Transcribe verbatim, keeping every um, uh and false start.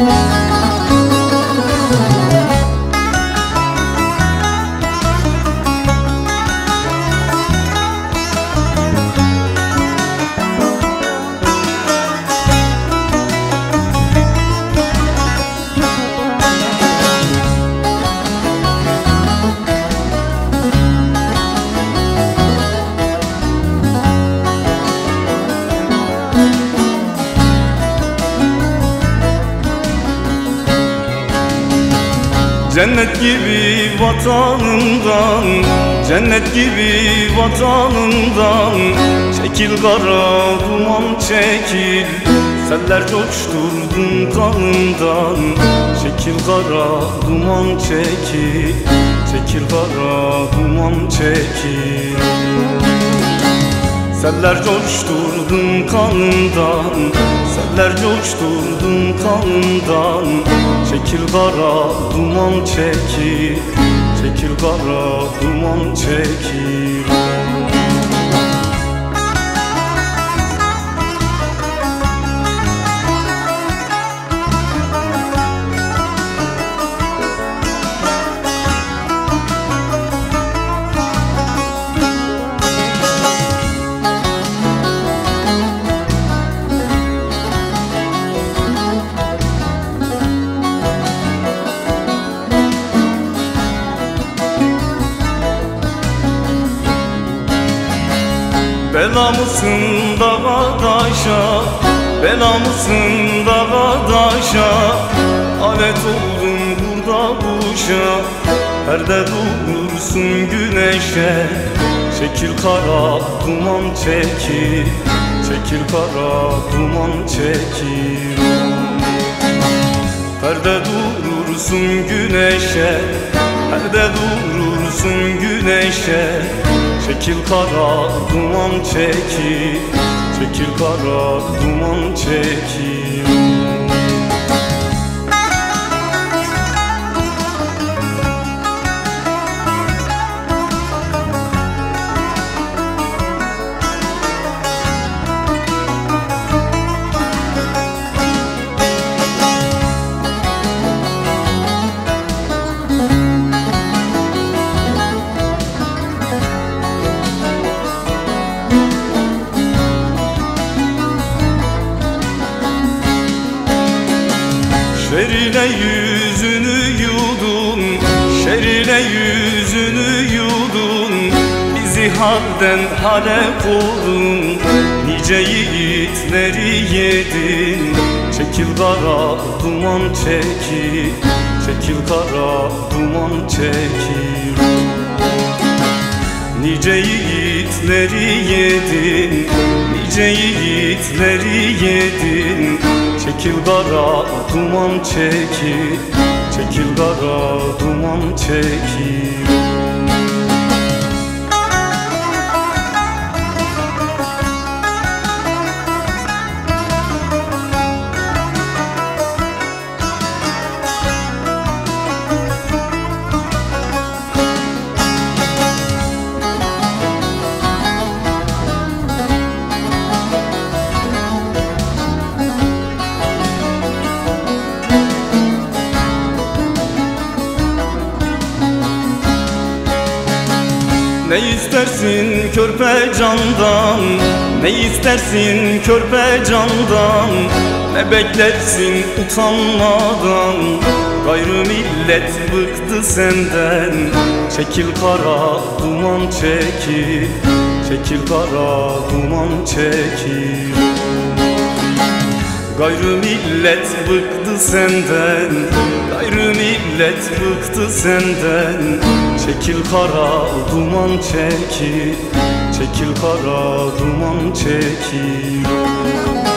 Cennet gibi vatanından, cennet gibi vatanından çekil kara duman çekil. Seller coşturdun kanından, çekil kara duman çekil. Çekil kara duman çekil. Seller coşturdun kanından, seller coşturdun kanından çekil kara duman çekil. Çekil kara duman çekil. Bela mısın dağa taşa, bela mısın dağa taşa, alet oldun burada kuşa, perde durursun güneşe. Çekil kara duman çekil, çekil kara duman çekil. Perde durursun güneşe, perde durursun güneşe. Çekil kara duman çekil, çekil kara duman çekil. Şerine yüzünü yudun, şerine yüzünü yudun, bizi halden hale koydun. Nice yiğitleri yedin, çekil kara duman çekil. Çekil kara duman çekil. Nice yiğitleri yedin, nice yiğitleri yedin. Çekil kara duman çekil, çekil kara duman çekil. Ne istersin körpe candan, ne istersin körpe candan, ne beklersin utanmadan. Gayrı millet bıktı senden, çekil kara duman çekil. Çekil kara duman çekil. Gayrı millet bıktı senden, gayrı millet bıktı senden. Çekil kara duman çekil, çekil kara duman çekil.